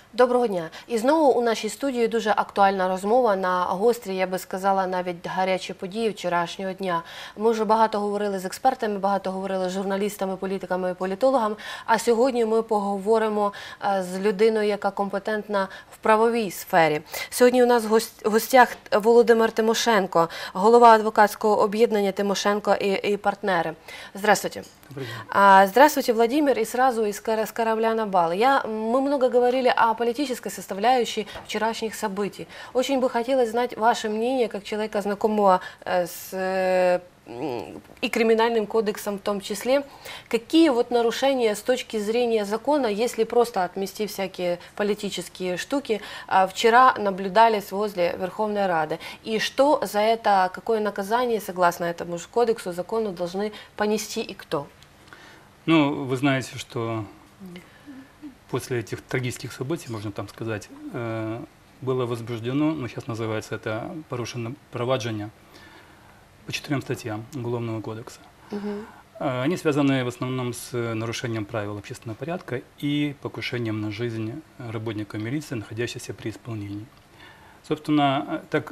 Доброго дня. І знову у нашій студії дуже актуальна розмова на гострі, я би сказала, навіть гарячі події вчорашнього дня. Ми вже багато говорили з експертами, багато говорили з журналістами, політиками і політологами, а сьогодні ми поговоримо з людиною, яка компетентна в правовій сфері. Сьогодні у нас в гостях Володимир Тимошенко, голова адвокатського об'єднання «Тимошенко и партнеры». Здравствуйте. Здравствуйте, Владимир, и сразу с корабля на бал. Мы много говорили о политической составляющей вчерашних событий. Очень бы хотелось знать ваше мнение, как человека, знакомого с и криминальным кодексом в том числе. Какие вот нарушения с точки зрения закона, если просто отмести всякие политические штуки, вчера наблюдались возле Верховной Рады? И что за это, какое наказание, согласно этому же кодексу, закону, должны понести и кто? Ну, вы знаете, что после этих трагических событий, можно там сказать, было возбуждено, ну, сейчас называется это порушено проваджение по 4 статьям Уголовного кодекса. Они связаны в основном с нарушением правил общественного порядка и покушением на жизнь работника милиции, находящегося при исполнении. Собственно, так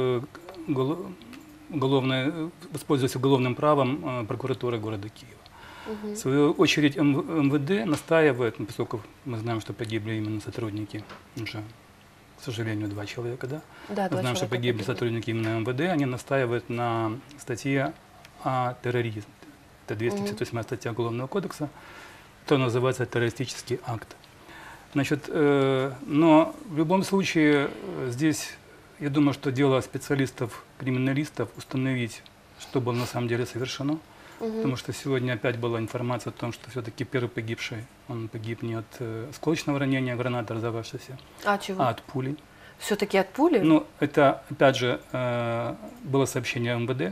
воспользуясь уголовным правом прокуратуры города Киева. В свою очередь МВД настаивает, поскольку мы знаем, что погибли именно сотрудники, уже, к сожалению, 2 человека, да? Да, мы знаем, что погибли сотрудники именно МВД, они настаивают на статье о терроризме. Это 258 статья Уголовного кодекса, то называется террористический акт. Значит, но в любом случае здесь, я думаю, что дело специалистов, криминалистов установить, что было на самом деле совершено. Потому что сегодня опять была информация о том, что все-таки первый погибший, он погиб не от осколочного ранения гранаты, разорвавшейся, а от пули. Все-таки от пули? Ну, это, опять же, было сообщение МВД.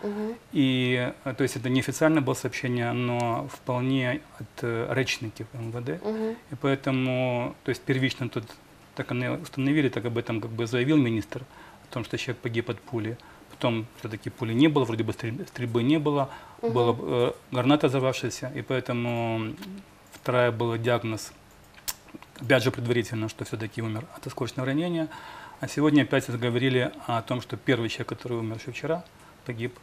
И, то есть это неофициально было сообщение, но вполне от речников МВД. И поэтому, то есть первично тут, так они установили, так об этом как бы заявил министр, о том, что человек погиб от пули. Потом все-таки пули не было, вроде бы стрельбы не было, была граната взорвавшаяся, и поэтому вторая был диагноз, опять же предварительно, что все-таки умер от осколочного ранения. А сегодня опять заговорили о том, что первый человек, который умер еще вчера, погиб.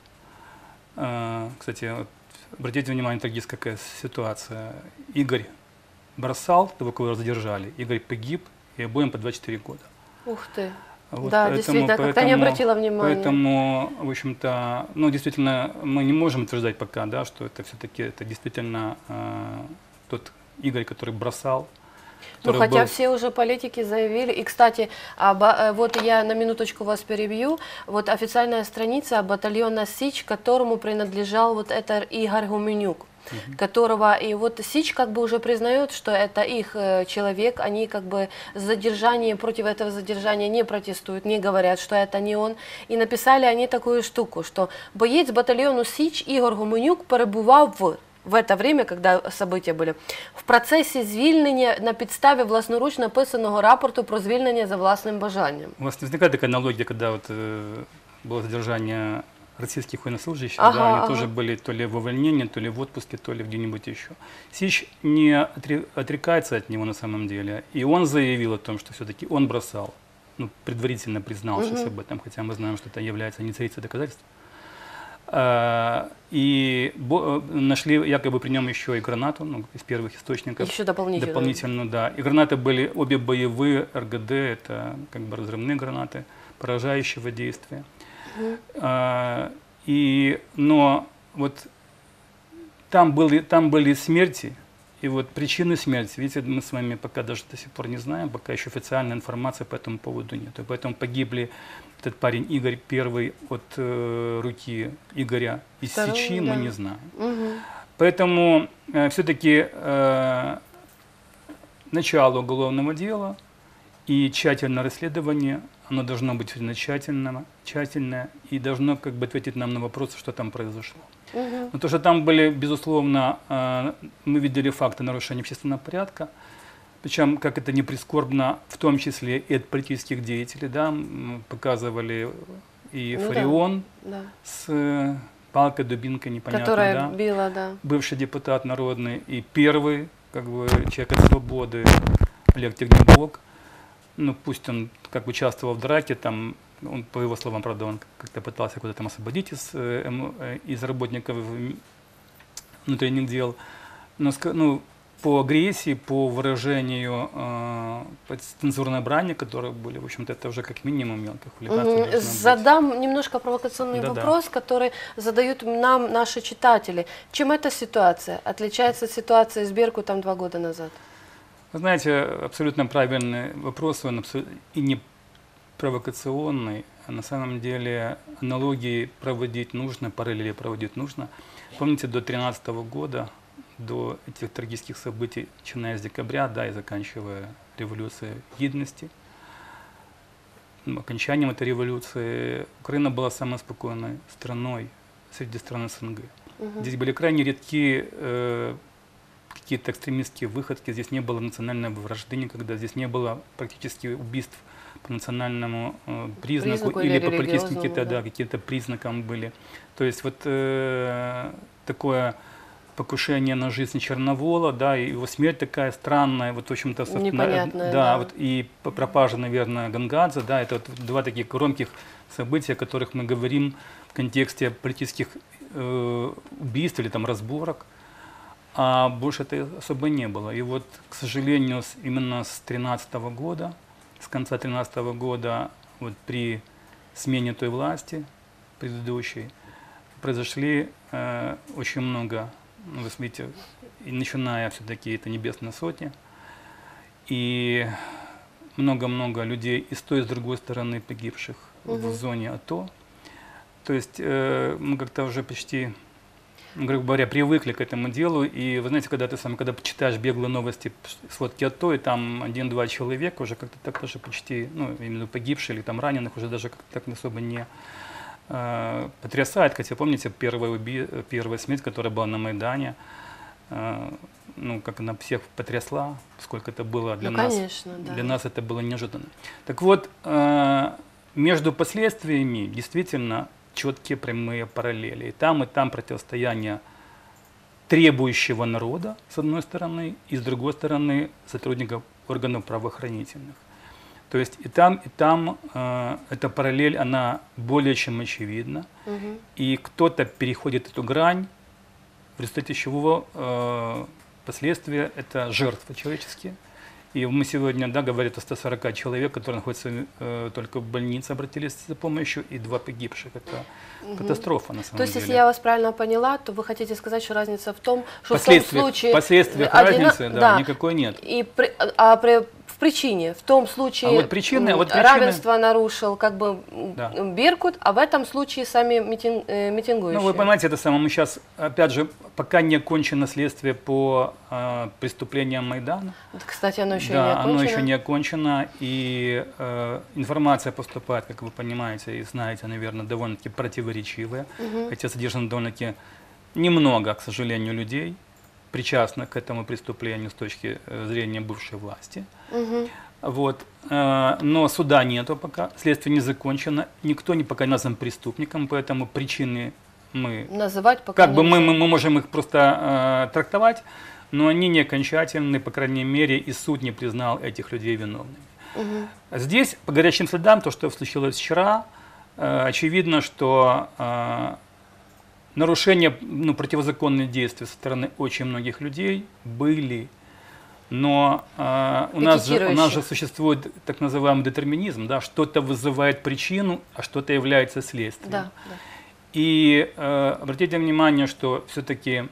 Кстати, вот, обратите внимание, трагическая какая ситуация. Игорь бросал, того, кого задержали, Игорь погиб, и обоим по 24 года. Ух ты! Вот, да, действительно, как-то не обратила внимания. Поэтому, в общем-то, ну, действительно, мы не можем утверждать пока, да, что это все-таки это действительно тот Игорь, который бросал. Ну, хотя все уже политики заявили. И, кстати, вот я на минуточку вас перебью. Вот официальная страница батальона СИЧ, которому принадлежал вот этот Игорь Гуменюк. Которого, и вот СИЧ как бы уже признает, что это их человек, они как бы задержание, против этого задержания не протестуют, не говорят, что это не он. И написали они такую штуку, что боец батальону СИЧ Ігор Гуменюк перебував в это время, когда события были, в процесі звільнення на підставі власноручно написаного рапорту про звільнення за власним бажанням. У вас не возникает такая аналогия, когда вот было задержание российских военнослужащих, да, они тоже были то ли в увольнении, то ли в отпуске, то ли где-нибудь еще. Сич не отрекается от него на самом деле, и он заявил о том, что все-таки он бросал, ну, предварительно признавшись об этом, хотя мы знаем, что это является инициацией доказательств. И нашли якобы при нем еще и гранату, ну, из первых источников. Еще дополнительно. Да. И гранаты были обе боевые, РГД, это как бы разрывные гранаты, поражающего действия. Но вот там были смерти, и вот причины смерти, видите, мы с вами пока даже до сих пор не знаем, пока еще официальной информации по этому поводу нет. И поэтому погибли этот парень Игорь первый от руки Игоря из Сичи, мы не знаем. Поэтому все-таки начало уголовного дела и тщательное расследование, оно должно быть тщательное и должно как бы ответить нам на вопрос, что там произошло. Но то, что там были, безусловно, мы видели факты нарушения общественного порядка, причем, как это не прискорбно, в том числе и от политических деятелей, да, показывали и Фарион с палкой, дубинкой, непонятно, которая била, да. Бывший депутат народный и первый, как бы, человек от свободы, Олег Тягнебок. ну пусть он как участвовал в драке, там, он, по его словам, правда, он как-то пытался куда-то там освободить из работников внутренних дел, но ну, по агрессии, по выражению по цензурной брани, которые были, в общем-то, это уже как минимум мелкое хулиганство должно быть. Задам немножко провокационный Да-да. вопрос, который задают нам наши читатели. Чем эта ситуация отличается от ситуации с Беркутом 2 года назад? Вы знаете, абсолютно правильный вопрос, он и не провокационный, а на самом деле аналогии проводить нужно, параллели проводить нужно. Помните, до 2013 года, до этих трагических событий, начиная с декабря, да, и заканчивая революцией гидности, окончанием этой революции, Украина была самой спокойной страной среди стран СНГ. Здесь были крайне редки какие-то экстремистские выходки, здесь не было национальной вражды никогда, здесь не было практически убийств по национальному признаку или по политическим какие-то, да, какие-то признакам были. То есть вот такое покушение на жизнь Черновола, да, и его смерть такая странная, вот в общем-то, непонятная, да, вот и пропажа, наверное, Гангадзе, да, это вот два таких громких события, о которых мы говорим в контексте политических убийств или там разборок. А больше это особо не было. И вот, к сожалению, именно с 2013 года, с конца 2013 года, вот при смене той власти предыдущей, произошли очень много, ну, вы видите, и начиная все-таки это Небесная Сотня, и много-много людей и с той, и с другой стороны погибших в зоне АТО. То есть мы как-то уже почти, грубо говоря, привыкли к этому делу. И вы знаете, когда когда читаешь беглые новости, сводки АТО, и там 1-2 человека уже как-то так тоже почти, ну, именно погибшие или там раненых, уже даже как-то так особо не потрясает. Хотя помните первая смерть, которая была на Майдане, ну, как она всех потрясла, сколько это было для нас. Конечно, да. Для нас это было неожиданно. Так вот, между последствиями действительно четкие прямые параллели. И там противостояние требующего народа, с одной стороны, и с другой стороны сотрудников органов правоохранительных. То есть и там эта параллель, она более чем очевидна. И кто-то переходит эту грань, в результате чего последствия – это жертвы человеческие. И мы сегодня, да, говорят о 140 человек, которые находятся только в больнице, обратились за помощью, и 2 погибших. Это катастрофа на самом деле. То есть, если я вас правильно поняла, то вы хотите сказать, что разница в том, что в том случае… Последствиях разницы, да, никакой нет. И в причине, в том случае причины, равенство нарушил как бы да. Беркут, а в этом случае сами митингующие. Ну, вы понимаете, это самое, мы сейчас, опять же, пока не окончено следствие по преступлениям Майдана. Кстати, оно еще да, не окончено. оно еще не окончено, и информация поступает, как вы понимаете и знаете, наверное, довольно-таки противоречивая, хотя содержано довольно-таки немного, к сожалению, людей, причастных к этому преступлению с точки зрения бывшей власти. Вот. Но суда нету пока, следствие не закончено, никто не пока не назван преступником, поэтому причины мы… Называть пока как бы мы можем их просто трактовать, но они не окончательны, по крайней мере, и суд не признал этих людей виновными. Здесь, по горячим следам, то, что случилось вчера, очевидно, что нарушения, ну, противозаконные действия со стороны очень многих людей были, но у нас же существует так называемый детерминизм, да, что-то вызывает причину, а что-то является следствием. Да, да. И обратите внимание, что все-таки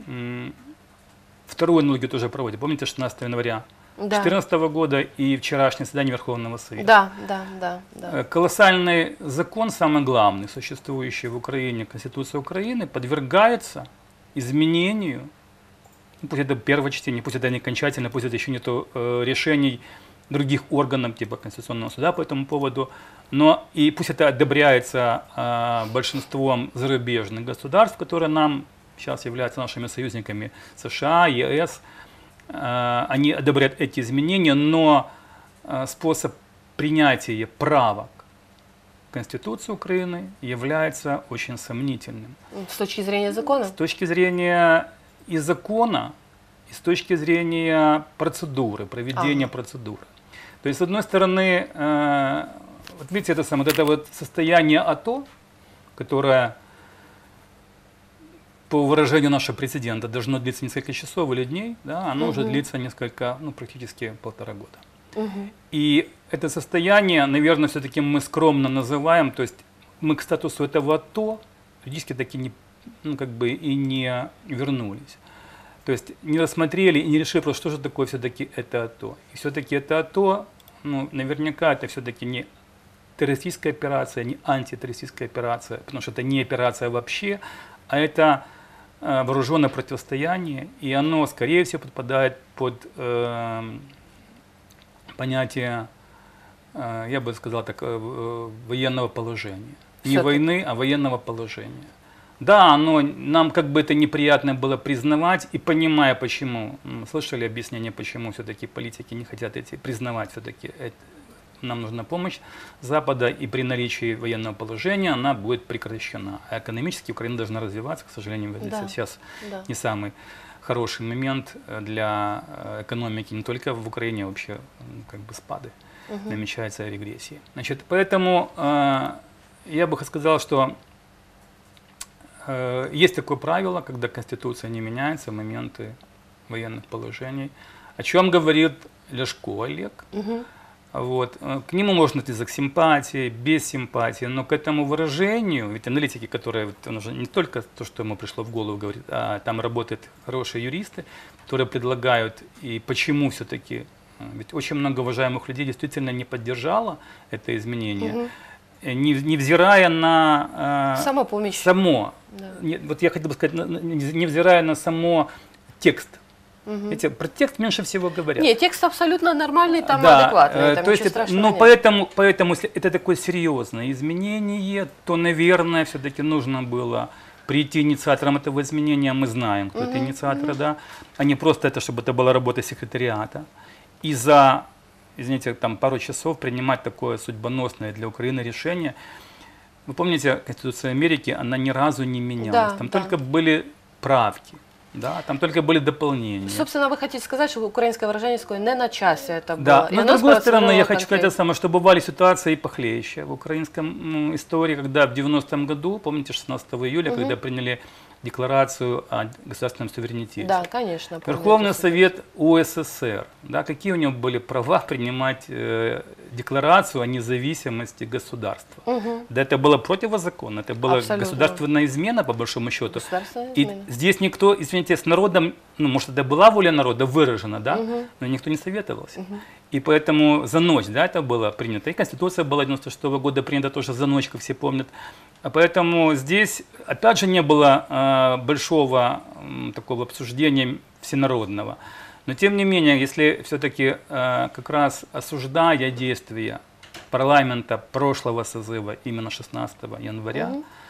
вторую аналогию тоже проводят. Помните 16 января 2014 года и вчерашнее заседание Верховного Совета? Да. Колоссальный закон, самый главный, существующий в Украине, Конституция Украины, подвергается изменению, пусть это первое чтение, пусть это не окончательно, пусть это еще нет решений других органов, типа Конституционного суда по этому поводу, но и пусть это одобряется большинством зарубежных государств, которые нам сейчас являются нашими союзниками, США, ЕС, они одобряют эти изменения, но способ принятия правок Конституции Украины является очень сомнительным. С точки зрения закона? С точки зрения и закона, и с точки зрения процедуры, проведения процедуры. То есть, с одной стороны, вот видите, это самое, вот это вот состояние АТО, которое, по выражению нашего президента, должно длиться несколько часов или дней, да, оно уже длится несколько, ну, практически 1,5 года. И это состояние, наверное, все-таки мы скромно называем, то есть мы к статусу этого АТО юридически таки не, ну, как бы и не вернулись. То есть не рассмотрели и не решили, просто, что же такое все-таки это АТО. И все-таки это АТО, ну, наверняка это все-таки не террористическая операция, не антитеррористическая операция, потому что это не операция вообще, а это вооруженное противостояние, и оно, скорее всего, подпадает под понятие, я бы сказал так, военного положения. Не войны, а военного положения. Да, оно, нам как бы это неприятно было признавать, и понимая почему, слышали объяснение, почему все-таки политики не хотят признавать все-таки, нам нужна помощь Запада, и при наличии военного положения она будет прекращена. А экономически Украина должна развиваться, к сожалению, да, сейчас не самый хороший момент для экономики не только в Украине, а вообще как бы спады, намечается регрессия. Значит, поэтому я бы сказал, что есть такое правило, когда Конституция не меняется в моменты военных положений, о чем говорит Ляшко Олег. Вот. К нему можно отнестись к симпатии, без симпатии, но к этому выражению, ведь аналитики, которые, он уже не только то, что ему пришло в голову, говорит, а там работают хорошие юристы, которые предлагают, и почему все-таки, ведь очень много уважаемых людей действительно не поддержало это изменение, невзирая на самопомощь. Вот я хотел бы сказать, невзирая на само текст. Видите, про текст меньше всего говорят. Нет, текст абсолютно нормальный, там адекватный, там то есть поэтому, если это такое серьезное изменение, то, наверное, все-таки нужно было прийти инициатором этого изменения, мы знаем, кто это инициатор, да, а не просто это, чтобы это была работа секретариата. И за, извините, там пару часов принимать такое судьбоносное для Украины решение. Вы помните, Конституция Америки, она ни разу не менялась, там только были правки. Да, там только были дополнения. Собственно, вы хотите сказать, что украинское выражение не на часе это было. Да, но с другой стороны, я хочу сказать самое, что бывали ситуации и похлеще в украинском истории, когда в 90-м году, помните, 16 июля, когда приняли декларацию о государственном суверенитете. Да, конечно. Верховный Совет УССР, да, какие у него были права принимать декларацию о независимости государства. Да, это было противозаконно, это была государственная измена, по большому счету. И здесь никто, извините, с народом, ну, может, это была воля народа выражена, да, но никто не советовался. И поэтому за ночь, да, это было принято. И Конституция была 96-го года принята тоже за ночь, как все помнят. Поэтому здесь, опять же, не было большого такого обсуждения всенародного. Но, тем не менее, если все-таки как раз осуждая действия парламента прошлого созыва, именно 16 января,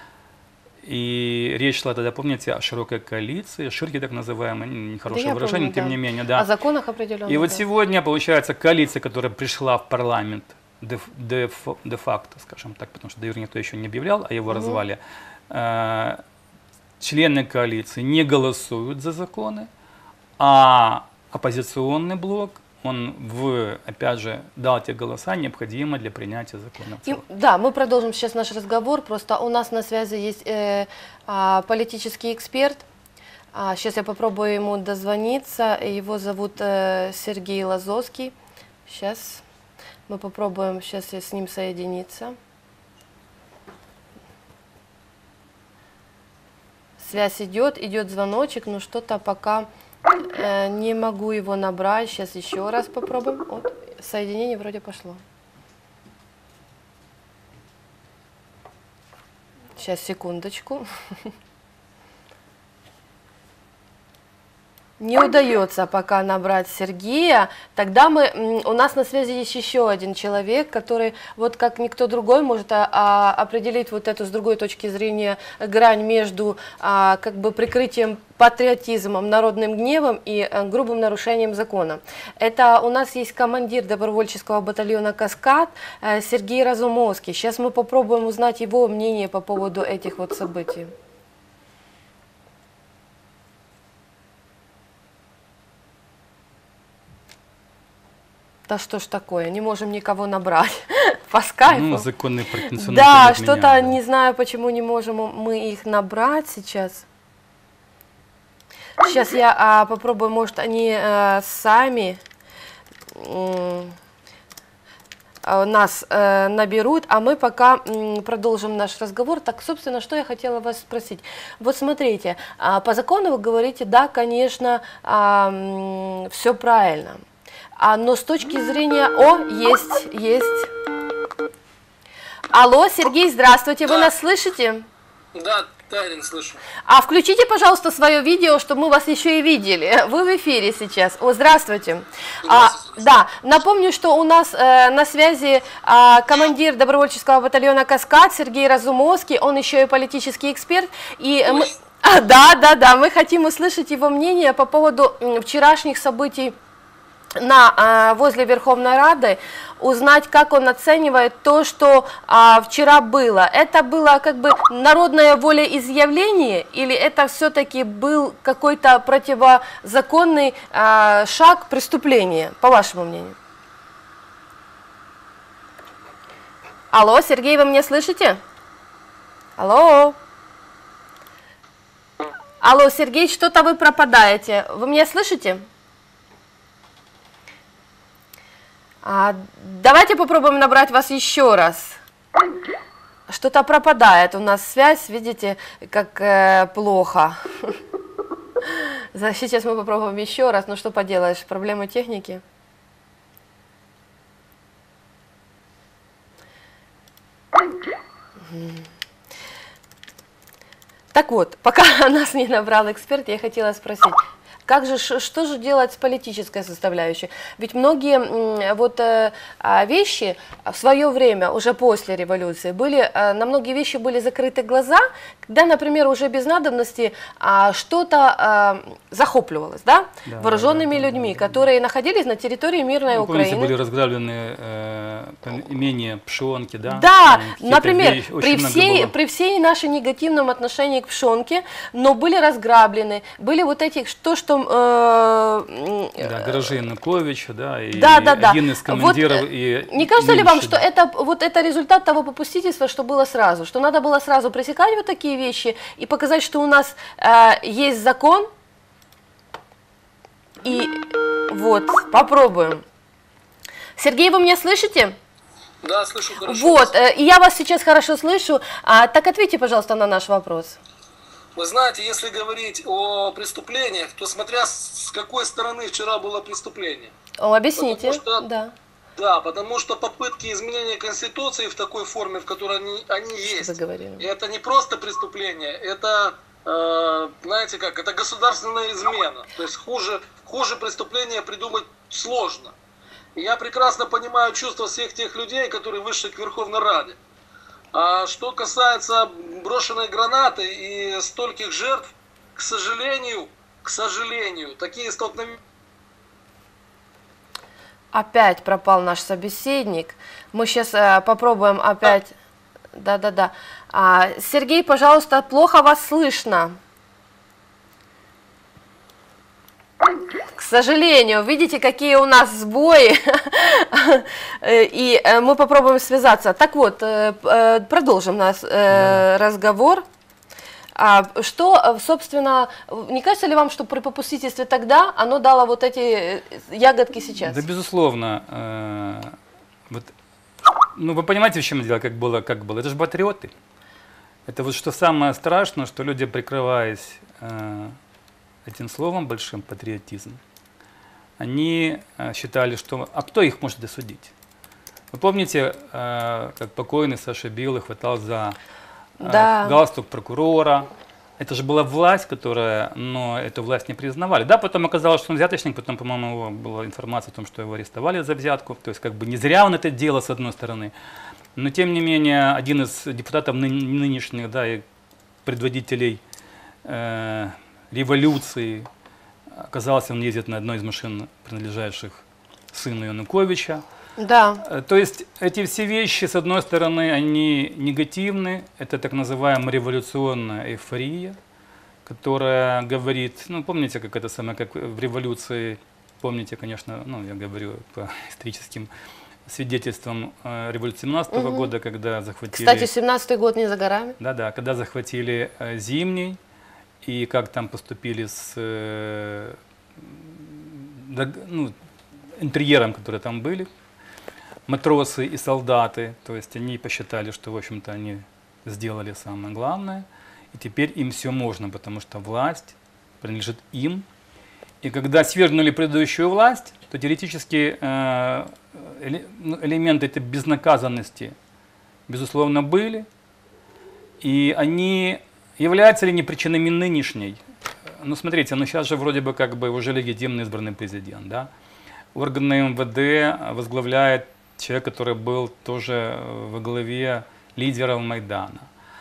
и речь шла тогда, помните, о широкой коалиции, ширки так называемые, нехорошее выражение, тем не менее. Да. О законах определенных. И вот сегодня, получается, коалиция, которая пришла в парламент, де-факто, скажем так, потому что де-юре никто еще не объявлял о его развале, члены коалиции не голосуют за законы, а оппозиционный блок, он, опять же, дал те голоса, необходимые для принятия закона. Да, мы продолжим сейчас наш разговор, просто у нас на связи есть политический эксперт. Сейчас я попробую ему дозвониться, его зовут Сергей Лазовский. Сейчас мы попробуем с ним соединиться. Связь идет звоночек, но что-то пока не могу его набрать. Сейчас еще раз попробуем. Вот, соединение вроде пошло. Сейчас, секундочку. Не удается пока набрать Сергея, тогда у нас на связи есть еще один человек, который вот как никто другой может определить вот эту с другой точки зрения грань между как бы прикрытием патриотизмом, народным гневом и грубым нарушением закона. Это у нас есть командир добровольческого батальона «Каскад» Сергей Разумовский. Сейчас мы попробуем узнать его мнение по поводу этих вот событий. Да что ж такое, не можем никого набрать по скайпу. Ну, законы претенционные. Да, что-то не знаю, почему не можем мы их набрать сейчас. Сейчас я попробую, может, они сами нас наберут, а мы пока продолжим наш разговор. Так, собственно, что я хотела вас спросить. Вот смотрите, по закону вы говорите, да, конечно, все правильно. Но с точки зрения... О, есть. Алло, Сергей, здравствуйте, вы нас слышите? Да, Тарин, слышу. А включите, пожалуйста, свое видео, чтобы мы вас еще и видели. Вы в эфире сейчас. О, здравствуйте. Да, напомню, что у нас на связи командир добровольческого батальона «Каскад» Сергей Разумовский, он еще и политический эксперт. И мы, да, мы хотим услышать его мнение по поводу вчерашних событий возле Верховной Рады, узнать, как он оценивает то, что вчера было. Это было как бы народное волеизъявление, или это все-таки был какой-то противозаконный шаг преступления, по вашему мнению? Алло, Сергей, вы меня слышите? Алло? Алло, Сергей, что-то вы пропадаете. Вы меня слышите? Давайте попробуем набрать вас еще раз. Что-то пропадает у нас связь, видите, как плохо. Сейчас мы попробуем еще раз, ну что поделаешь, проблемы техники. Так вот, пока нас не набрал эксперт, я хотела спросить. Как же, что же делать с политической составляющей? Ведь многие вещи в свое время, уже после революции, на многие вещи были закрыты глаза, когда, например, уже без надобности что-то захопливалось, да? Вооруженными людьми, которые находились на территории мирной Украины. Помните, были разграблены имения Пшонки, да? Да, например, при всей нашей негативном отношении к Пшонке, но были разграблены, были вот эти, что гаражи Януковича, да, и да. один из командиров. Вот, и не кажется ли вам, что да. это результат того попустительства, что было сразу, что надо было сразу пресекать вот такие вещи и показать, что у нас есть закон, и вот, попробуем. Сергей, вы меня слышите? Да, слышу хорошо. Вот, и я вас сейчас хорошо слышу, так ответьте, пожалуйста, на наш вопрос. Вы знаете, если говорить о преступлениях, то смотря с какой стороны вчера было преступление. Объясните. Да, потому что попытки изменения Конституции в такой форме, в которой они есть, это не просто преступление, это, знаете как, это государственная измена. То есть хуже преступления придумать сложно. И я прекрасно понимаю чувства всех тех людей, которые вышли к Верховной Раде. А что касается брошенной гранаты и стольких жертв, к сожалению, такие столкновения... Опять пропал наш собеседник. Мы сейчас попробуем опять... Да. Сергей, пожалуйста, плохо вас слышно. К сожалению, видите, какие у нас сбои, и мы попробуем связаться. Так вот, продолжим наш разговор. Что, собственно, не кажется ли вам, что при попустительстве тогда оно дало вот эти ягодки сейчас? Да, безусловно. Вы понимаете, в чем дело, как было? Это же патриоты. Это вот что самое страшное, что люди, прикрываясь этим словом большим, патриотизм, они считали, что... А кто их может досудить? Вы помните, как покойный Саша Белый хватал за галстук прокурора? Это же была власть, но эту власть не признавали. Да, потом оказалось, что он взяточник, потом, по-моему, была информация о том, что его арестовали за взятку. То есть, как бы не зря он это делал, с одной стороны. Но, тем не менее, один из депутатов нынешних, да, и предводителей революции, оказался, он ездит на одной из машин, принадлежащих сыну Януковича. Да. То есть эти все вещи, с одной стороны, они негативны, это так называемая революционная эйфория, которая говорит, помните, как в революции помните, конечно, ну, я говорю по историческим свидетельством революции 17 года, когда захватили... Кстати, 17-й год не за горами. Да-да, когда захватили Зимний, и как там поступили с ну, интерьером, которые там были, матросы и солдаты, то есть они посчитали, что, в общем-то, они сделали самое главное, и теперь им все можно, потому что власть принадлежит им. И когда свергнули предыдущую власть, то теоретически элементы этой безнаказанности, безусловно, были, и они являются ли не причинами нынешней? Ну, смотрите, ну сейчас же вроде бы как бы уже легитимно избранный президент, да? Органы МВД возглавляет человек, который был тоже во главе лидеров Майдана.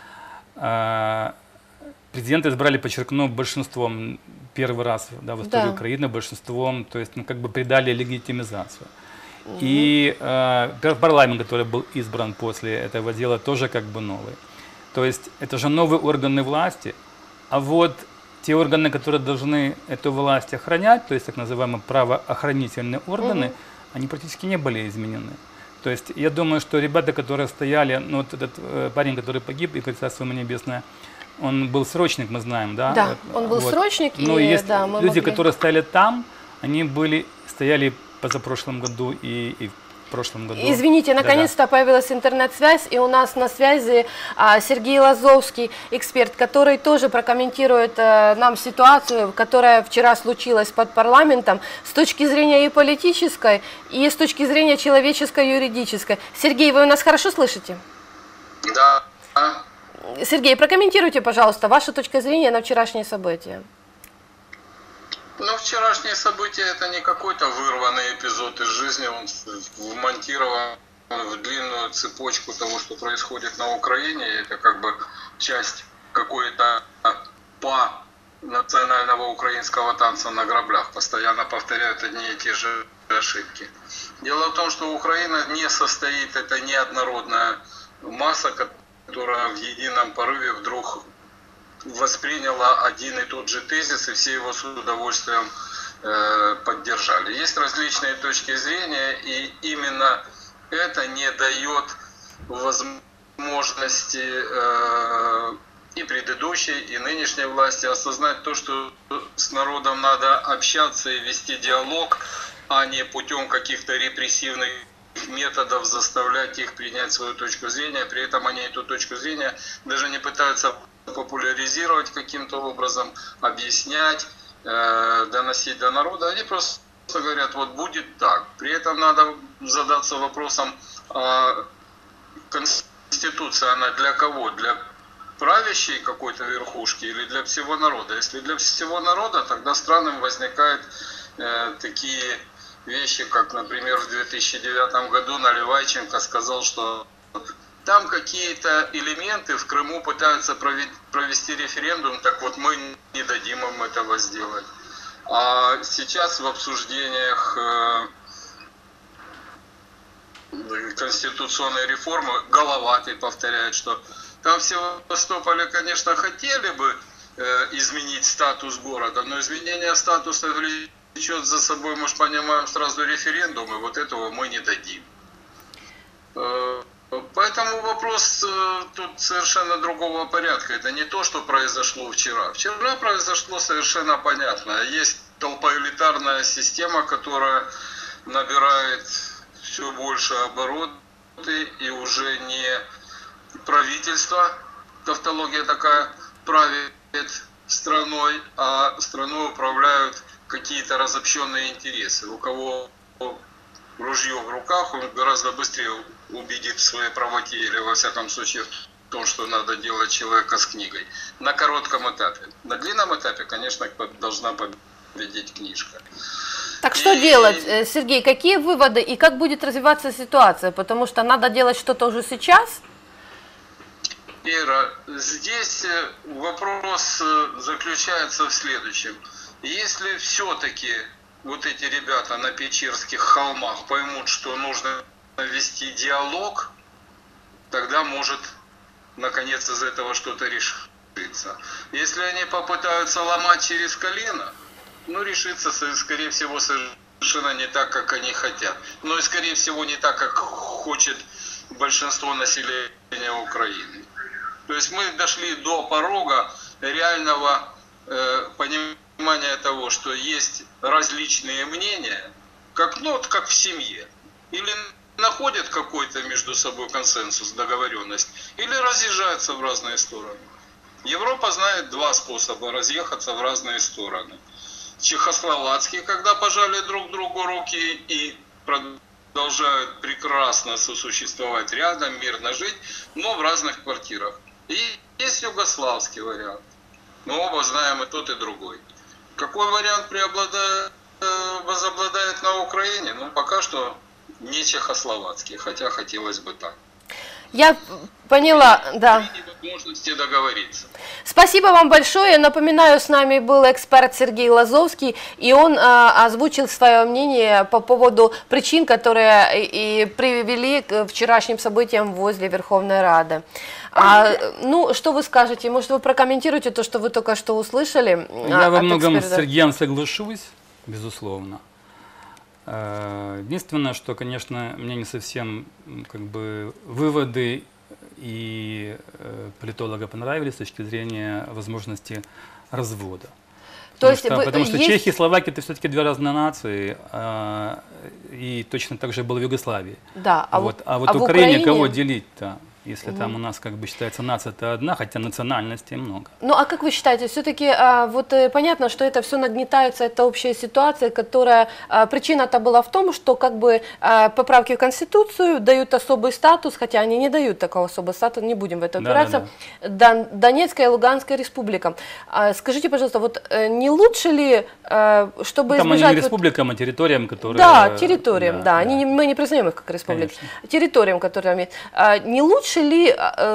Президента избрали, подчеркну, большинством, первый раз, да, в истории Украины, большинством, то есть, ну, как бы придали легитимизацию. И парламент, который был избран после этого дела, тоже как бы новый. То есть это же новые органы власти, а вот те органы, которые должны эту власть охранять, то есть так называемые правоохранительные органы, они практически не были изменены. То есть я думаю, что ребята, которые стояли, ну вот этот парень, который погиб, и Царство ему небесное, он был срочник, мы знаем, да? Да, он был срочник, но и есть да, мы люди, могли... которые стояли там, они стояли позапрошлом году и в прошлом году. Извините, наконец-то появилась интернет-связь, и у нас на связи Сергей Лазовский, эксперт, который тоже прокомментирует нам ситуацию, которая вчера случилась под парламентом с точки зрения и политической, и с точки зрения человеческой, юридической. Сергей, вы нас хорошо слышите? Да. Сергей, прокомментируйте, пожалуйста, ваша точка зрения на вчерашние события. Ну, вчерашние события — это не какой-то вырванный эпизод из жизни, он вмонтирован в длинную цепочку того, что происходит на Украине. Это как бы часть какой-то национального украинского танца на граблях. Постоянно повторяют одни и те же ошибки. Дело в том, что Украина не состоит, это неоднородная масса, которая в едином порыве вдруг восприняла один и тот же тезис, и все его с удовольствием поддержали. Есть различные точки зрения, и именно это не дает возможности и предыдущей, и нынешней власти осознать то, что с народом надо общаться и вести диалог, а не путем каких-то репрессивных методов заставлять их принять свою точку зрения. При этом они эту точку зрения даже не пытаются популяризировать каким-то образом, объяснять, доносить до народа. Они просто говорят, вот будет так. При этом надо задаться вопросом, Конституция, она для кого? Для правящей какой-то верхушки или для всего народа? Если для всего народа, тогда странным возникают такие вещи, как, например, в 2009 году Наливайченко сказал, что там какие-то элементы в Крыму пытаются провести референдум, так вот мы не дадим им этого сделать. А сейчас в обсуждениях конституционной реформы Головатый повторяет, что там в Севастополе, конечно, хотели бы изменить статус города, но изменение статуса влечет за собой, мы же понимаем, сразу референдум, и вот этого мы не дадим. Поэтому вопрос тут совершенно другого порядка. Это не то, что произошло вчера. Вчера произошло совершенно понятно. Есть толпоэлитарная система, которая набирает все больше обороты, и уже не правительство, тавтология такая, правит страной, а страной управляют какие-то разобщенные интересы. У кого ружье в руках, он гораздо быстрее убедит в своей правоте или, во всяком случае, в том, что надо делать человека с книгой. На коротком этапе. На длинном этапе, конечно, должна победить книжка. Так что делать, Сергей? Какие выводы и как будет развиваться ситуация? Потому что надо делать что-то уже сейчас. Ира, здесь вопрос заключается в следующем. Если все-таки вот эти ребята на Печерских холмах поймут, что нужно вести диалог, тогда может наконец из этого что-то решиться. Если они попытаются ломать через колено, ну решиться, скорее всего, совершенно не так, как они хотят. Но и, скорее всего, не так, как хочет большинство населения Украины. То есть мы дошли до порога реального понимания того, что есть различные мнения, как в семье. Или находят какой-то между собой консенсус, договоренность, или разъезжаются в разные стороны. Европа знает два способа разъехаться в разные стороны. Чехословацкий, когда пожали друг другу руки и продолжают прекрасно сосуществовать рядом, мирно жить, но в разных квартирах. И есть югославский вариант. Мы оба знаем и тот, и другой. Какой вариант возобладает на Украине? Ну, пока что не чехословацкий, хотя хотелось бы так. Я поняла, да. Возможности договориться. Спасибо вам большое. Напоминаю, с нами был эксперт Сергей Лазовский, и он озвучил свое мнение по поводу причин, которые и привели к вчерашним событиям возле Верховной Рады. Ну, что вы скажете? Может, вы прокомментируете то, что вы только что услышали? Я во многом с Сергеем соглашусь, безусловно. Единственное, что, конечно, мне не совсем выводы и политолога понравились с точки зрения возможности развода. Потому что Чехия и Словакия — это все-таки две разные нации, и точно так же было в Югославии. Да, а вот в Украине кого делить-то? Если там у нас считается нация-то одна, хотя национальностей много. Ну а как вы считаете, все-таки понятно, что это все нагнетается, это общая ситуация, которая, причина-то была в том, что поправки в Конституцию дают особый статус, хотя они не дают такого особого статуса, не будем в это упираться, Донецкая и Луганская республика. Скажите, пожалуйста, не лучше ли, чтобы там избежать... они не республикам, а территориям, которые... Да, территориям, мы не признаем их как республики. Территориям, которые... Не лучше ли,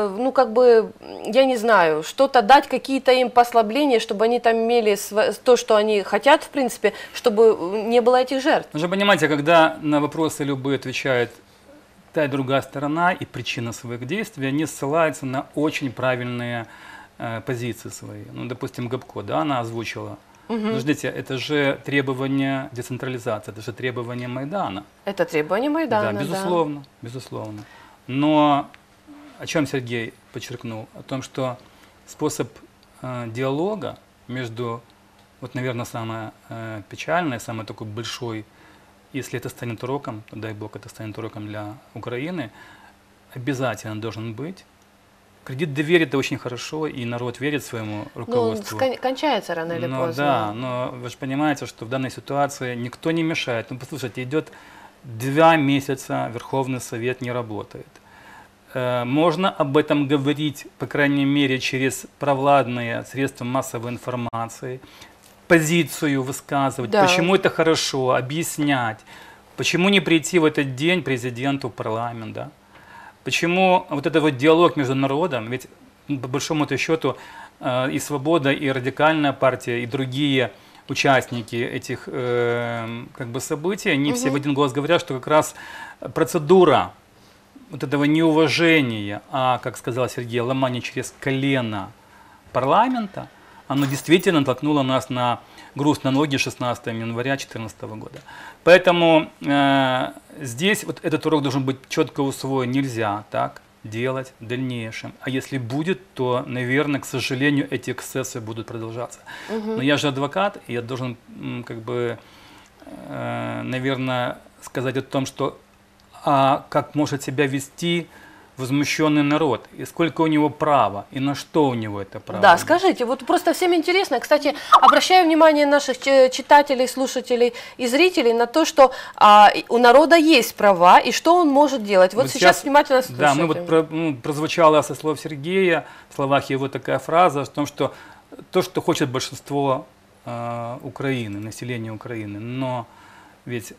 я не знаю, что-то дать, какие-то им послабления, чтобы они там имели то, что они хотят, в принципе, чтобы не было этих жертв? Вы же понимаете, когда на вопросы любые отвечает та и другая сторона и причина своих действий, они ссылаются на очень правильные позиции свои. Ну, допустим, Гопко, она озвучила. Подождите, это же требование децентрализации, это же требование Майдана. Это требование Майдана, да. Безусловно, безусловно. Но о чем Сергей подчеркнул? О том, что способ диалога между, наверное, самое печальное, самый такой большой, если это станет уроком, то, дай Бог, это станет уроком для Украины, обязательно должен быть. Кредит доверия — это очень хорошо, и народ верит своему руководству. Ну, кончается рано или поздно. Да, но вы же понимаете, что в данной ситуации никто не мешает. Ну, послушайте, идет 2 месяца, Верховный Совет не работает. Можно об этом говорить, по крайней мере, через провладные средства массовой информации, позицию высказывать, почему это хорошо, объяснять, почему не прийти в этот день президенту в парламент, да? Почему этот диалог между народом, ведь по большому счету и Свобода, и Радикальная партия, и другие участники этих событий, они все в один голос говорят, что как раз процедура этого неуважения, как сказал Сергей, ломания через колено парламента, оно действительно толкнуло нас на груз на ноги 16 января 2014 года. Поэтому здесь этот урок должен быть четко усвоен. Нельзя так делать в дальнейшем. А если будет, то, наверное, к сожалению, эти эксцессы будут продолжаться. Но я же адвокат, и я должен, наверное, сказать о том, что как может себя вести возмущенный народ, и сколько у него права, и на что у него это право. Да, скажите, просто всем интересно. Кстати, обращаю внимание наших читателей, слушателей и зрителей на то, что у народа есть права, и что он может делать. Вот сейчас внимательно слушайте. Да, прозвучала со слов Сергея, в словах его такая фраза о том, что то, что хочет большинство Украины, населения Украины, но ведь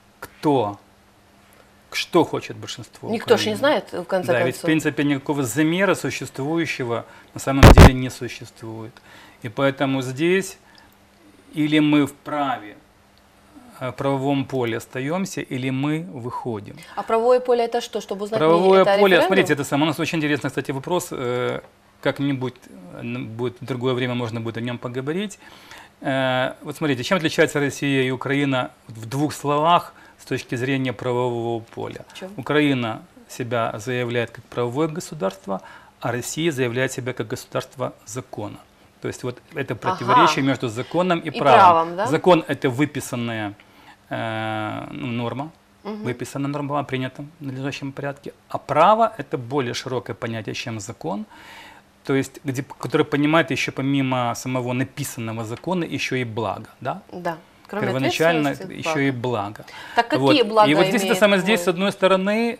что хочет большинство? Никто же не знает, в конце концов. Ведь в принципе никакого замера существующего на самом деле не существует. И поэтому здесь или мы вправе, в правовом поле остаемся, или мы выходим. А правовое поле это что? Чтобы узнать, правовое поле, смотрите, у нас очень интересный, кстати, вопрос, как-нибудь будет в другое время можно будет о нем поговорить. Вот смотрите, чем отличается Россия и Украина в двух словах с точки зрения правового поля? Украина себя заявляет как правовое государство, а Россия заявляет себя как государство закона. То есть вот это противоречие между законом и правом. Да? Закон – это выписанная норма, выписанная норма, принята в надлежащем порядке, а право – это более широкое понятие, чем закон, то есть, который понимает еще помимо самого написанного закона еще и благо. Да? Да. Кроме первоначально еще и благо. Так какие блага И вот здесь, это самое, здесь, с одной стороны,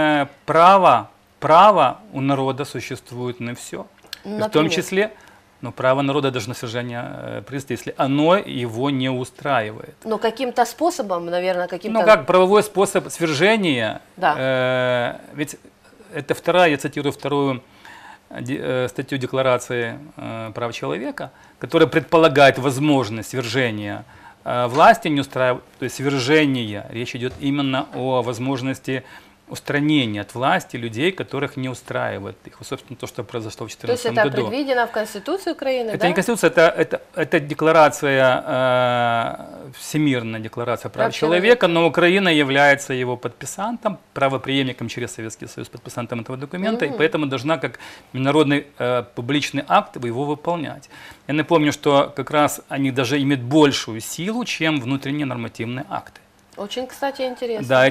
право у народа существует на все. В том числе, но право народа даже на свержение правительства, если оно его не устраивает. Но каким-то способом, наверное, каким-то... Ну как правовой способ свержения, да. Ведь это я цитирую вторую статью Декларации прав человека, которая предполагает возможность свержения власти не устраивает, то есть свержение, речь идет именно о возможности устранения от власти людей, которых не устраивает их. Собственно, то, что произошло в 2014 году. То есть это предвидено в Конституции Украины, это да? не Конституция, это декларация, Всемирная декларация прав человека, но Украина является его подписантом, правопреемником через Советский Союз, подписантом этого документа, и поэтому должна как международный публичный акт его выполнять. Я напомню, что как раз они даже имеют большую силу, чем внутренние нормативные акты. Очень, кстати, интересно. Да,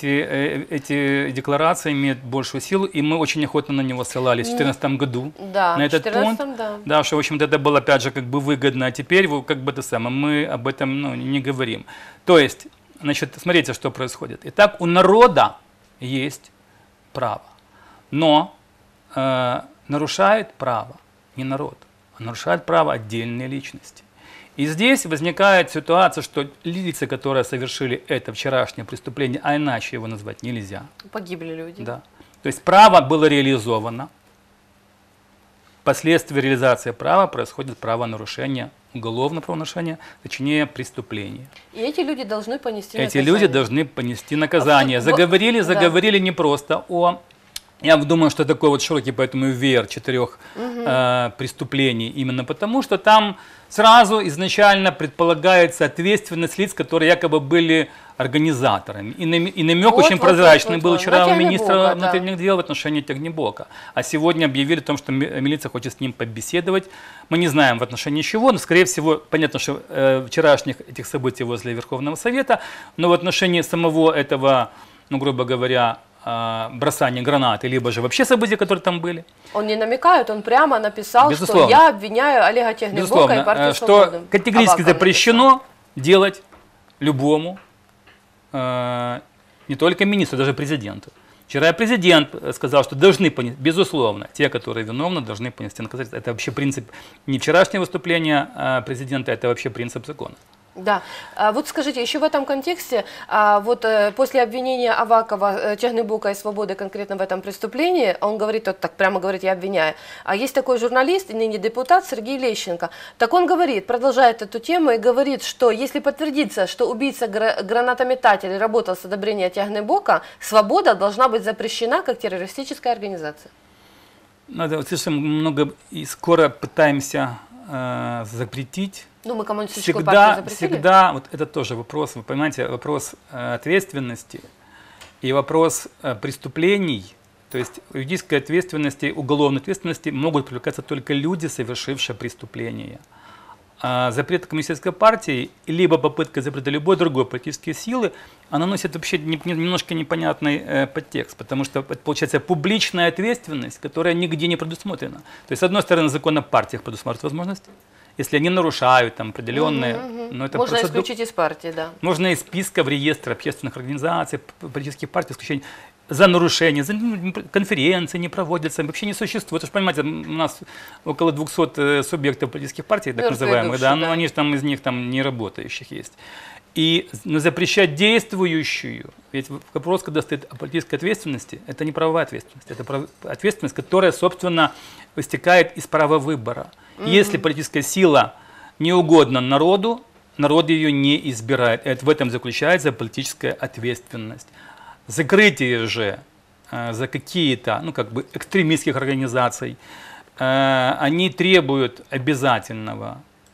эти декларации имеют большую силу, и мы очень охотно на него ссылались в 2014 году. Да, на этот пункт. Да. Да, что, в общем-то, это было, опять же, как бы выгодно, а теперь как бы мы об этом не говорим. То есть, значит, смотрите, что происходит. Итак, у народа есть право, но нарушает право не народ, а нарушает право отдельные личности. И здесь возникает ситуация, что лица, которые совершили это вчерашнее преступление, а иначе его назвать нельзя. Погибли люди. Да. То есть право было реализовано. Впоследствии реализации права происходит правонарушение, уголовное правонарушение, точнее преступление. И эти люди должны понести наказание. Эти люди должны понести наказание. Заговорили не просто о... Я думаю, что такой вот широкий поэтому веер 4 преступлений, именно потому, что там сразу изначально предполагается ответственность лиц, которые якобы были организаторами. И намек очень прозрачный был вчера у министра внутренних дел в отношении Тягнебока. А сегодня объявили о том, что милиция хочет с ним побеседовать. Мы не знаем в отношении чего, но, скорее всего, понятно, что вчерашних этих событий возле Верховного Совета, но в отношении самого этого, ну, грубо говоря, бросание гранаты, либо же вообще события, которые там были. Он не намекает, он прямо написал, безусловно, что я обвиняю Олега Тягнебока и партию «Свободы». Что категорически запрещено делать любому, не только министру, даже президенту. Вчера президент сказал, что должны понести, безусловно, те, которые виновны, должны понести наказание. Это вообще принцип не вчерашнего выступления президента, это вообще принцип закона. Да. Вот скажите, еще в этом контексте, вот после обвинения Авакова, Тягнебока и Свободы конкретно в этом преступлении, он говорит, вот так прямо говорит, я обвиняю. А есть такой журналист, ныне депутат Сергей Лещенко. Так он говорит, продолжает эту тему и говорит, что если подтвердится, что убийца гранатометатель работал с одобрения Тягнебока, Свобода должна быть запрещена как террористическая организация. Надо слишком много и скоро пытаемся запретить. Ну, мы коммунистическую партию запретили. Всегда, вот это тоже вопрос, вы понимаете, вопрос ответственности и вопрос преступлений, то есть юридической ответственности, уголовной ответственности могут привлекаться только люди, совершившие преступление. А запрет коммунистической партии, либо попытка запрета любой другой политической силы, она носит вообще немножко непонятный подтекст, потому что это получается публичная ответственность, которая нигде не предусмотрена. То есть, с одной стороны, закон о партиях предусматривает возможность, если они нарушают там определенные... Но это можно исключить из партии, да. Можно из списка в реестр общественных организаций, политических партий исключить за нарушение, конференции не проводятся, вообще не существует. Вы же понимаете, у нас около 200 субъектов политических партий, так называемых, да, но они же там из них там не работающих есть. И запрещать действующую, ведь вопрос, когда стоит о политической ответственности, это не правовая ответственность, это ответственность, которая, собственно, вытекает из права выбора. Если политическая сила не угодна народу, народ ее не избирает. И в этом заключается политическая ответственность. Закрытие же за какие-то, ну, как бы экстремистских организаций, они требуют обязательного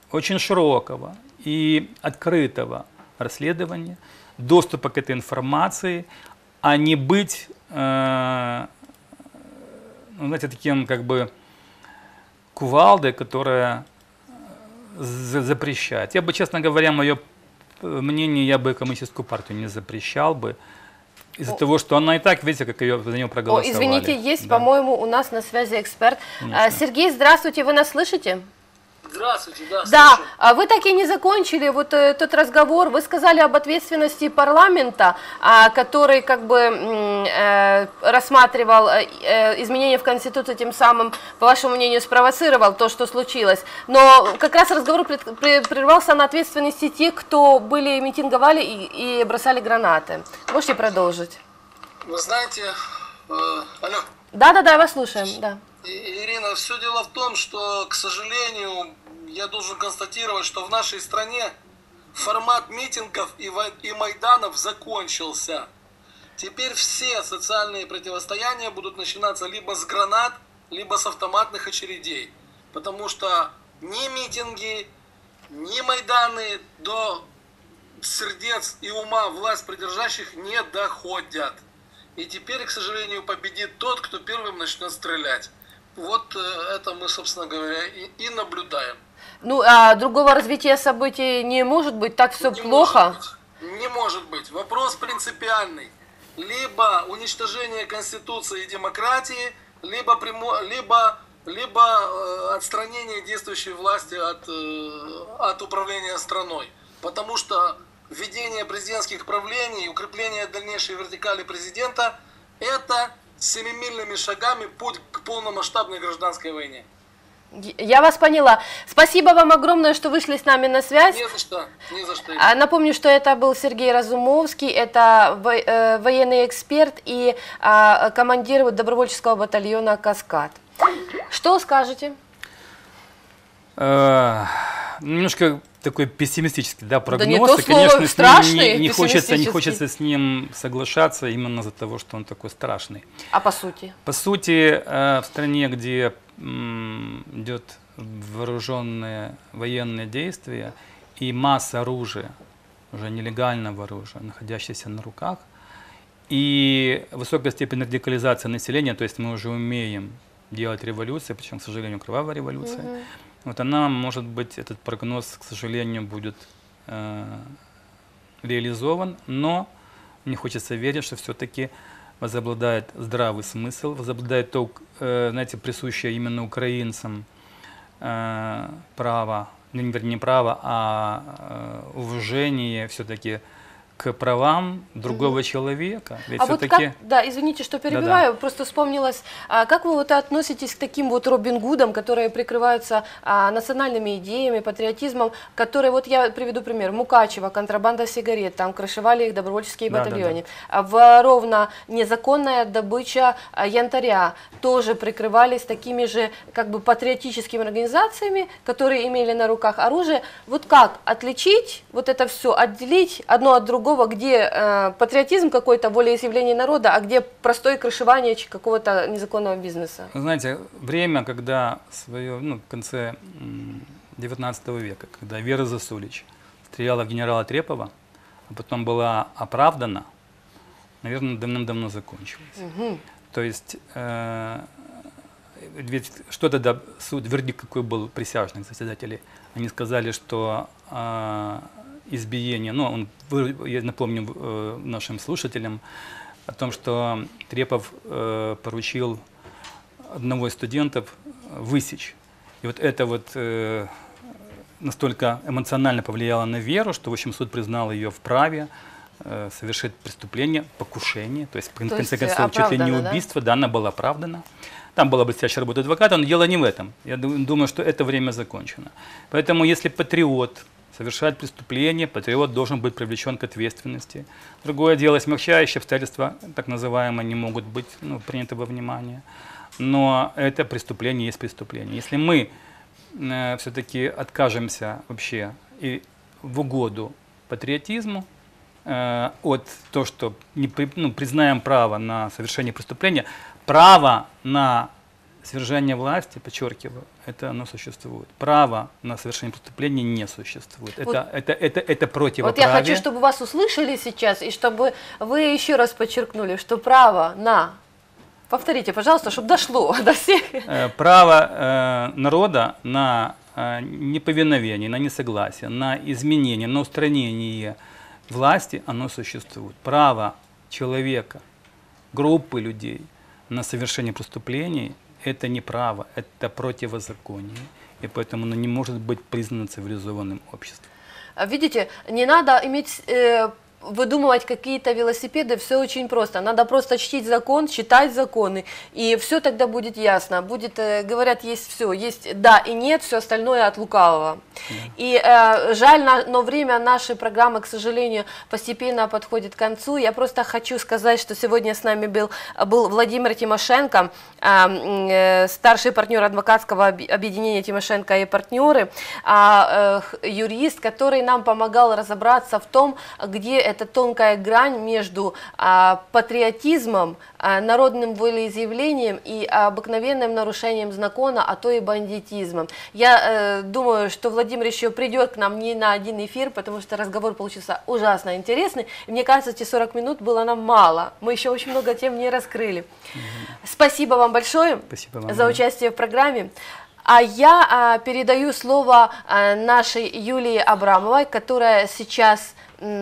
очень широкого и открытого расследования, доступа к этой информации, а не быть, ну, знаете, таким как бы кувалдой, которая запрещает. Я бы, честно говоря, мое мнение, я бы коммунистическую партию не запрещал бы, из-за того, что она и так, видите, как ее, за нее проголосовали. Извините, есть, да. По-моему, у нас на связи эксперт. Сергей, здравствуйте, вы нас слышите? Здравствуйте, да. Да, вы так и не закончили вот тот разговор. Вы сказали об ответственности парламента, который как бы рассматривал изменения в Конституции, тем самым, по вашему мнению, спровоцировал то, что случилось. Но как раз разговор прервался на ответственности тех, кто были, митинговали и бросали гранаты. Можете продолжить? Вы знаете, алло. Да, я вас слушаем, да. Ирина, все дело в том, что, к сожалению, я должен констатировать, что в нашей стране формат митингов и майданов закончился. Теперь все социальные противостояния будут начинаться либо с гранат, либо с автоматных очередей. Потому что ни митинги, ни майданы до сердец и ума власть придержащих не доходят. И теперь, к сожалению, победит тот, кто первым начнет стрелять. Вот это мы, собственно говоря, и наблюдаем. Ну, а другого развития событий не может быть, так все плохо? Не может быть. Вопрос принципиальный. Либо уничтожение Конституции и демократии, либо отстранение действующей власти от управления страной. Потому что введение президентских правлений, укрепление дальнейшей вертикали президента – это семимильными шагами путь к полномасштабной гражданской войне. Я вас поняла. Спасибо вам огромное, что вышли с нами на связь. Не за что, не за что. Напомню, что это был Сергей Разумовский, это военный эксперт и командир добровольческого батальона «Каскад». Что скажете? Немножко такой пессимистический, да, прогноз. Да не то и, конечно, страшный, не хочется с ним соглашаться именно из-за того, что он такой страшный. А по сути? По сути, в стране, где идет вооруженные военные действия и масса оружия, уже нелегального оружия, находящегося на руках, и высокая степень радикализации населения, то есть мы уже умеем делать революции, причем, к сожалению, кровавая революция. Вот она, может быть, этот прогноз, к сожалению, будет реализован, но мне хочется верить, что все-таки возобладает здравый смысл, возобладает то, знаете, присущее именно украинцам право, не право, а уважение все-таки к правам другого человека. Ведь вот как, да, извините, что перебиваю, просто вспомнилось, как вы вот относитесь к таким вот Робин Гудам, которые прикрываются национальными идеями, патриотизмом, которые, вот я приведу пример, Мукачево, контрабанда сигарет, там крышевали их добровольческие батальоны. В Ровно незаконная добыча янтаря, тоже прикрывались такими же как бы патриотическими организациями, которые имели на руках оружие. Вот как отличить вот это все, отделить одно от другого, где патриотизм какой-то, волеизъявление народа, а где простое крышевание какого-то незаконного бизнеса? Вы знаете, время, когда в конце 19 века, когда Вера Засулич стреляла в генерала Трепова, а потом была оправдана, наверное, давным-давно закончилось. То есть, ведь что тогда суд, вердикт какой был присяжных заседателей? Они сказали, что избиение, я напомню нашим слушателям о том, что Трепов поручил одного из студентов высечь. И вот это вот настолько эмоционально повлияло на Веру, что, в общем, суд признал ее вправе совершить преступление, покушение, то есть, в конце концов, чуть ли не убийство, да, она была оправдана. Там была блестящая работа адвоката, но дело не в этом. Я думаю, что это время закончено. Поэтому, если патриот совершает преступление, патриот должен быть привлечен к ответственности. Другое дело, смягчающие обстоятельства, так называемые, не могут быть приняты во внимание. Но это преступление есть преступление. Если мы все-таки откажемся вообще и в угоду патриотизму, от того, что признаем право на совершение преступления, право на свержение власти, подчеркиваю, это оно существует. Право на совершение преступления не существует. Это противоправие. Вот я хочу, чтобы вас услышали сейчас, и чтобы вы еще раз подчеркнули, что право на... Повторите, пожалуйста, чтобы дошло до всех. Право народа на неповиновение, на несогласие, на изменение, на устранение власти, оно существует. Право человека, группы людей на совершение преступлений – это не право, это противозаконие. И поэтому оно не может быть признано цивилизованным обществом. Видите, не надо иметь... выдумывать какие-то велосипеды, все очень просто. Надо просто чтить закон, читать законы, и все тогда будет ясно. Будет, говорят, есть все, есть да и нет, все остальное от лукавого. И жаль, но время нашей программы, к сожалению, постепенно подходит к концу. Я просто хочу сказать, что сегодня с нами был Владимир Тимошенко, старший партнер адвокатского объединения «Тимошенко и партнеры», юрист, который нам помогал разобраться в том, где эта тонкая грань между патриотизмом, народным волеизъявлением и обыкновенным нарушением закона, а то и бандитизмом. Я думаю, что Владимир еще придет к нам не на один эфир, потому что разговор получился ужасно интересный. И мне кажется, эти 40 минут было нам мало. Мы еще очень много тем не раскрыли. Спасибо вам большое за участие в программе. А я передаю слово нашей Юлии Абрамовой, которая сейчас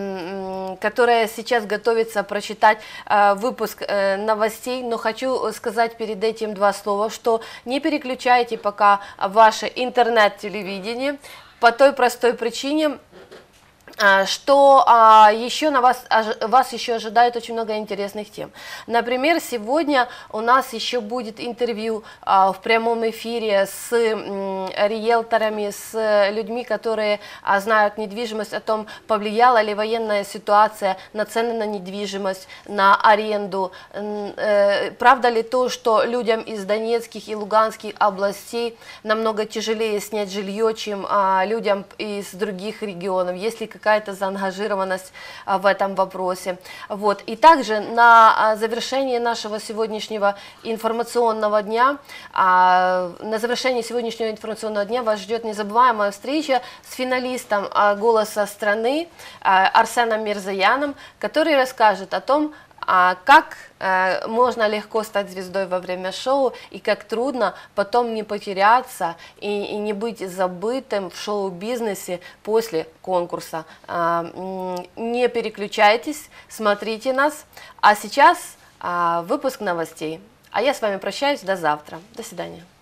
готовится прочитать выпуск новостей, но хочу сказать перед этим два слова, что не переключайте пока ваше интернет-телевидение по той простой причине, что еще вас еще ожидает очень много интересных тем. Например, сегодня у нас еще будет интервью в прямом эфире с риэлторами, с людьми, которые знают недвижимость, о том, повлияла ли военная ситуация на цены на недвижимость, на аренду. Правда ли то, что людям из Донецких и Луганских областей намного тяжелее снять жилье, чем людям из других регионов? Есть ли какая-то заангажированность в этом вопросе. Вот. И также на завершении нашего сегодняшнего информационного дня, вас ждет незабываемая встреча с финалистом «Голоса страны» Арсеном Мирзаяном, который расскажет о том, как можно легко стать звездой во время шоу и как трудно потом не потеряться и не быть забытым в шоу-бизнесе после конкурса. Не переключайтесь, смотрите нас. А сейчас выпуск новостей. А я с вами прощаюсь до завтра. До свидания.